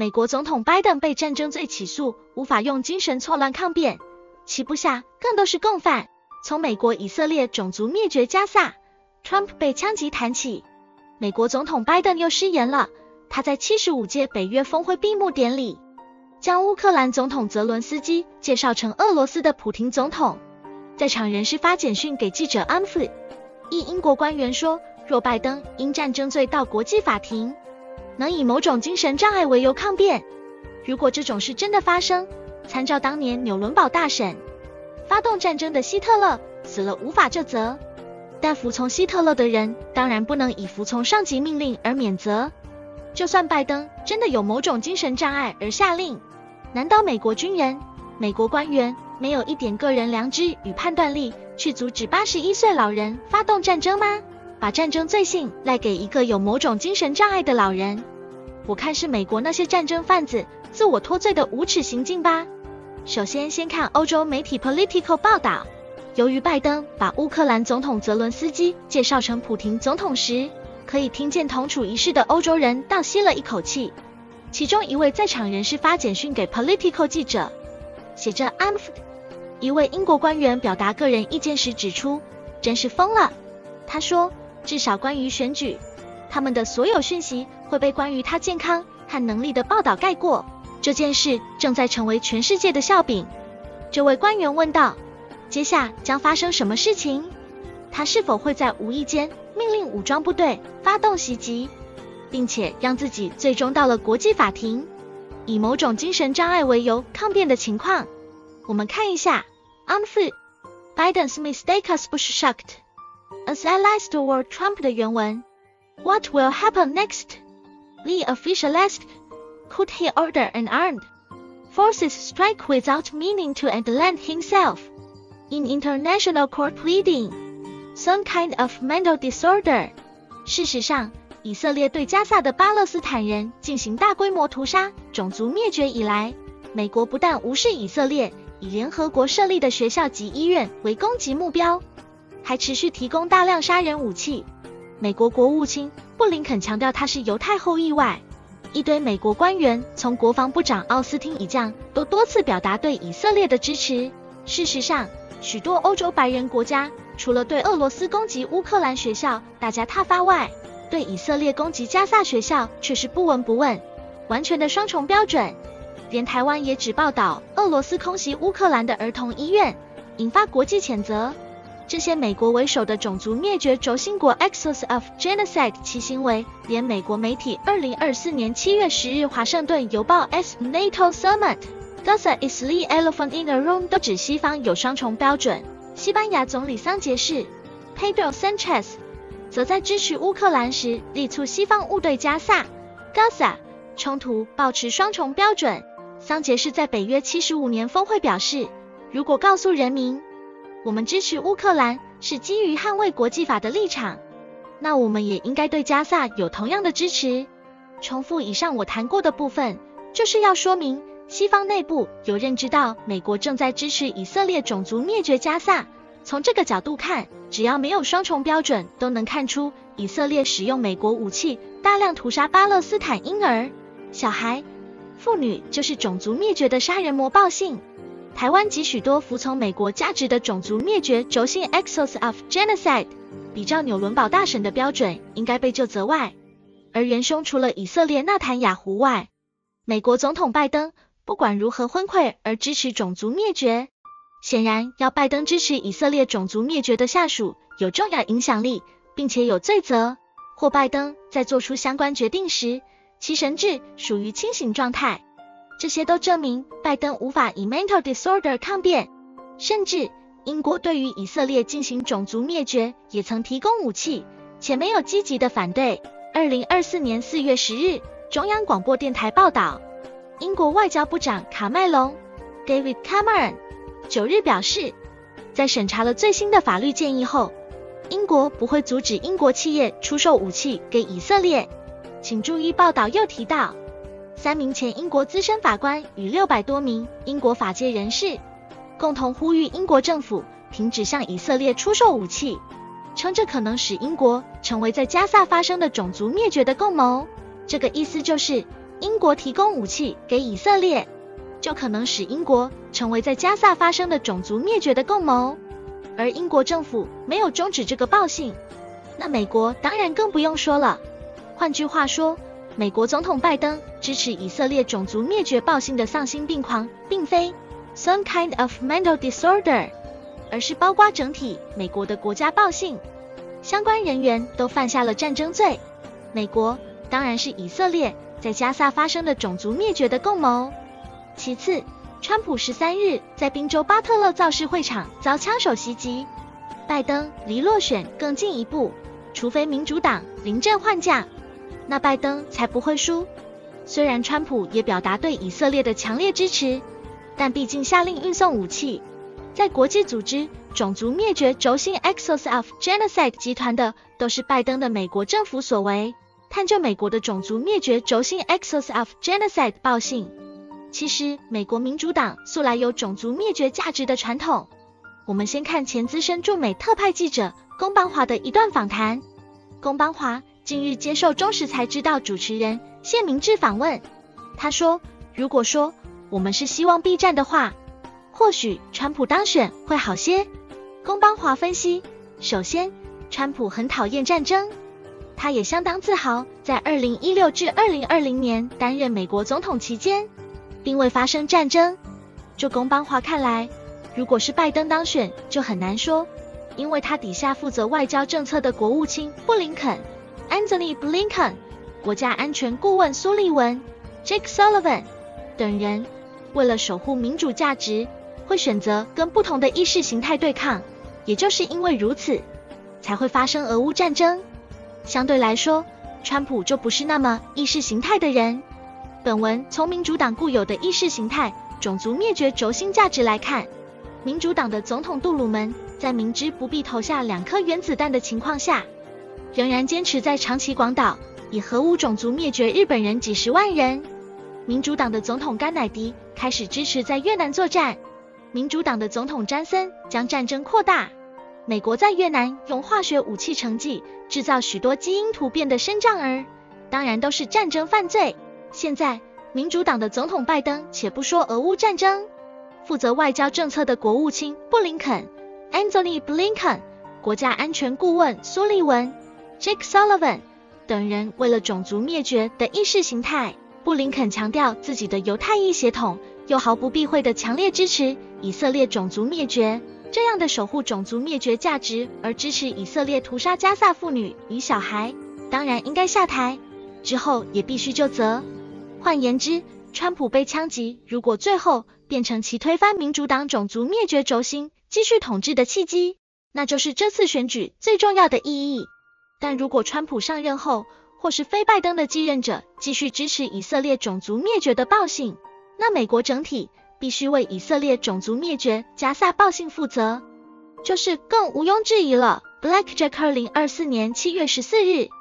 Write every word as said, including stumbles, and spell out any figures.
美国总统拜登被战争罪起诉，无法用精神错乱抗辩，其部下更都是共犯。从美国以色列种族灭绝加萨 ，Trump 被枪击谈起，美国总统拜登又失言了。他在七十五届北约峰会闭幕典礼，将乌克兰总统泽伦斯基介绍成俄罗斯的普廷总统。在场人士发简讯给记者 Amf， 一英国官员说，若拜登因战争罪到国际法庭，能以某种精神障碍为由抗辩。如果这种事真的发生，参照当年纽伦堡大审，发动战争的希特勒死了无法究责，但服从希特勒的人当然不能以服从上级命令而免责。就算拜登真的有某种精神障碍而下令，难道美国军人、美国官员没有一点个人良知与判断力去阻止八十一岁老人发动战争吗？把战争罪行赖给一个有某种精神障碍的老人，我看是美国那些战争贩子自我脱罪的无耻行径吧。首先先看欧洲媒体 Politico 报道，由于拜登把乌克兰总统泽伦斯基介绍成普廷总统时，可以听见同处一室的欧洲人倒吸了一口气。其中一位在场人士发简讯给 Politico 记者，写着 I'm f-。一位英国官员表达个人意见时指出，真是疯了。他说，至少关于选举，他们的所有讯息会被关于他健康和能力的报道盖过。这件事正在成为全世界的笑柄。这位官员问道，接下将发生什么事情？他是否会在无意间命令武装部队发动袭击，并且让自己最终到了国际法庭，以某种精神障碍为由抗辩的情况？我们看一下 Unfit Biden's mistake has Bush shocked as allies toward Trump 的原文。 What will happen next? The official asked, could he order an armed forces strike without meaning to and land himself in international court pleading some kind of mental disorder？ 事实上，以色列对加萨的巴勒斯坦人进行大规模屠杀、种族灭绝以来，美国不但无视以色列以联合国设立的学校及医院为攻击目标，还持续提供大量杀人武器。美国国务卿布林肯强调他是犹太后裔外，一堆美国官员从国防部长奥斯汀以降都多次表达对以色列的支持。事实上，许多欧洲白人国家除了对俄罗斯攻击乌克兰学校大加挞伐外，对以色列攻击加萨学校却是不闻不问，完全的双重标准。连台湾也只报道俄罗斯空袭乌克兰的儿童医院，引发国际谴责。这些美国为首的种族灭绝轴心国 Axis of Genocide 其行为，连美国媒体二零二四年七月十日华盛顿邮报 as NATO Summit Gaza is the elephant in the room 都指西方有双重标准。西班牙总理桑杰士 Pedro Sanchez 则在支持乌克兰时力促西方勿对加萨 Gaza 冲突抱持双重标准。桑杰士在北约七十五年峰会表示，如果告诉人民我们支持乌克兰是基于捍卫国际法的立场，那我们也应该对加萨有同样的支持。重复以上我谈过的部分，就是要说明西方内部有认知到美国正在支持以色列种族灭绝加萨。从这个角度看，只要没有双重标准，都能看出以色列使用美国武器大量屠杀巴勒斯坦婴儿、小孩、妇女，就是种族灭绝的杀人魔暴性。台湾及许多服从美国价值的种族灭绝轴心 Axis of Genocide 比照纽伦堡大审的标准应该被究责外，而元凶除了以色列纳坦雅胡外，美国总统拜登不管如何昏聩而支持种族灭绝。显然要拜登支持以色列种族灭绝的下属有重要影响力，并且有罪责，或拜登在做出相关决定时其神智属于清醒状态。这些都证明拜登无法以 mental disorder 抗辩。甚至英国对于以色列进行种族灭绝也曾提供武器，且没有积极的反对。二零二四年四月十日，中央广播电台报道，英国外交部长卡麦隆 David Cameron 九日表示，在审查了最新的法律建议后，英国不会阻止英国企业出售武器给以色列。请注意，报道又提到三名前英国资深法官与六百多名英国法界人士共同呼吁英国政府停止向以色列出售武器，称这可能使英国成为在加萨发生的种族灭绝的共谋。这个意思就是英国提供武器给以色列，就可能使英国成为在加萨发生的种族灭绝的共谋。而英国政府没有终止这个报信，那美国当然更不用说了。换句话说，美国总统拜登支持以色列种族灭绝报信的丧心病狂，并非 some kind of mental disorder， 而是包括整体美国的国家报信，相关人员都犯下了战争罪。美国当然是以色列在加萨发生的种族灭绝的共谋。其次，川普十三日在宾州巴特勒造势会场遭枪手袭击，拜登离落选更进一步，除非民主党临阵换将，那拜登才不会输。虽然川普也表达对以色列的强烈支持，但毕竟下令运送武器，在国际组织种族灭绝轴心 Axis of Genocide 集团的都是拜登的美国政府所为。探究美国的种族灭绝轴心 Axis of Genocide 报信，其实美国民主党素来有种族灭绝价值的传统。我们先看前资深驻美特派记者宫邦华的一段访谈。宫邦华近日接受中时才知道主持人谢明志访问，他说，如果说我们是希望避战的话，或许川普当选会好些。宫邦华分析，首先，川普很讨厌战争，他也相当自豪在二零一六至二零二零年担任美国总统期间并未发生战争。就宫邦华看来，如果是拜登当选就很难说，因为他底下负责外交政策的国务卿布林肯 Anthony Blinken、 国家安全顾问苏利文 Jake Sullivan 等人为了守护民主价值，会选择跟不同的意识形态对抗，也就是因为如此，才会发生俄乌战争。相对来说，川普就不是那么意识形态的人。本文从民主党固有的意识形态种族灭绝轴心价值来看，民主党的总统杜鲁门在明知不必投下两颗原子弹的情况下，仍然坚持在长崎广岛以核武种族灭绝日本人几十万人。民主党的总统甘乃迪开始支持在越南作战，民主党的总统詹森将战争扩大。美国在越南用化学武器成绩制造许多基因突变的生障儿，当然都是战争犯罪。现在民主党的总统拜登且不说俄乌战争，负责外交政策的国务卿布林肯 Anthony Blinken、 国家安全顾问苏利文 Jake Sullivan 等人为了种族灭绝的意识形态，布林肯强调自己的犹太裔血统，又毫不避讳的强烈支持以色列种族灭绝，这样的守护种族灭绝价值而支持以色列屠杀加萨妇女与小孩，当然应该下台，之后也必须就责。换言之，川普被枪击如果最后变成其推翻民主党种族灭绝轴心继续统治的契机，那就是这次选举最重要的意义。但如果川普上任后，或是非拜登的继任者继续支持以色列种族灭绝的报信，那美国整体必须为以色列种族灭绝加萨报信负责，就是更毋庸置疑了。Blackjack 二零二四年七月十四日